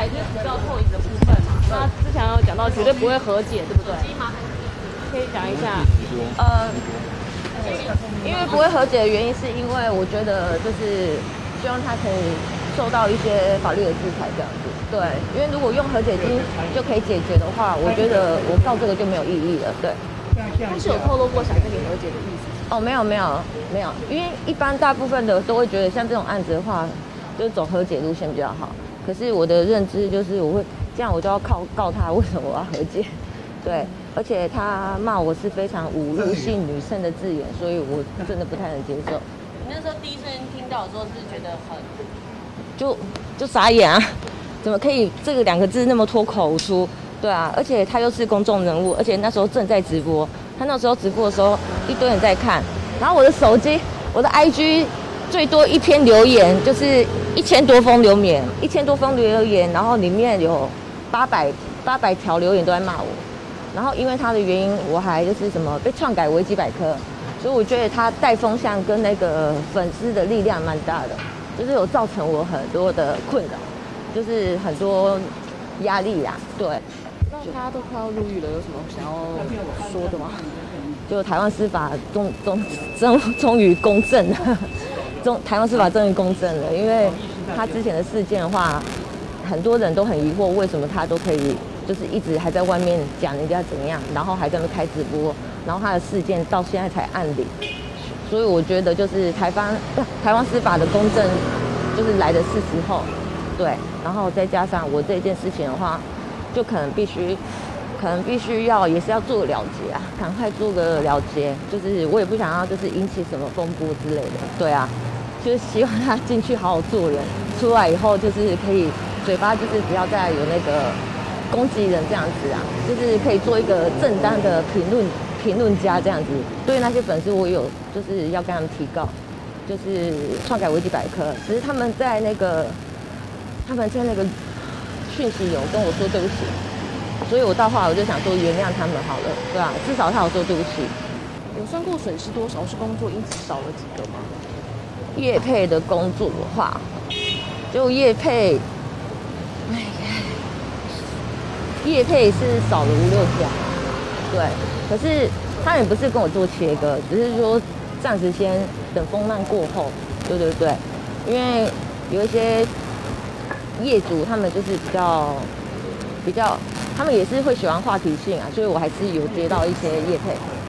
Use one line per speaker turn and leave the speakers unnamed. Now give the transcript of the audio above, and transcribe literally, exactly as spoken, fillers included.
来就是比较后影的部分嘛。那之前有讲到绝对不会和解，对不对？可以讲一下。
呃，因为不会和解的原因，是因为我觉得就是希望他可以受到一些法律的制裁这样子。对，因为如果用和解金就可以解决的话，我觉得我告这个就没有意义了。对。
他是有透露过想跟你和解的意思？
哦，没有没有没有，因为一般大部分的都会觉得像这种案子的话，就是走和解路线比较好。可是我的认知就是，我会这样，我就要靠告他，为什么我要和解？对，而且他骂我是非常侮辱性女性的字眼，所以我真的不太能接受。
你那时候第一声听到的时候，是觉得很
就就傻眼啊，怎么可以这个两个字那么脱口出？对啊，而且他又是公众人物，而且那时候正在直播。他那时候直播的时候，一堆人在看，然后我的手机，我的 I G 最多一篇留言就是一千多封留言，一千多封留言，然后里面有八百八百条留言都在骂我。然后因为他的原因，我还就是什么被篡改维基百科，所以我觉得他带风向跟那个粉丝的力量蛮大的，就是有造成我很多的困扰，就是很多压力啦，对。
那他都快要入狱了，有什么想要说的吗？
就台湾司法终终终终于公正了，中台湾司法终于公正了，因为他之前的事件的话，很多人都很疑惑，为什么他都可以就是一直还在外面讲人家怎么样，然后还在那边开直播，然后他的事件到现在才案理，所以我觉得就是台湾台湾司法的公正就是来的是时候，对，然后再加上我这件事情的话。就可能必须，可能必须要也是要做个了结啊，赶快做个了结。就是我也不想要就是引起什么风波之类的，对啊，就是希望他进去好好做人，出来以后就是可以嘴巴就是不要再有那个攻击人这样子啊，就是可以做一个正当的评论评论家这样子。对那些粉丝，我有就是要跟他们提告，就是篡改维基百科，只是他们在那个他们在那个。讯息有跟我说对不起，所以我到后来我就想说原谅他们好了，对吧、啊？至少他有说对不起。
有算过损失多少？是工作因此少了几个吗？
业配的工作的话，就业配，哎呀，业配是少了五六家，对。可是他也不是跟我做切割，只是说暂时先等风浪过后，对对对，因为有一些。业主他们就是比较比较，他们也是会喜欢话题性啊，所以我还是有接到一些业配。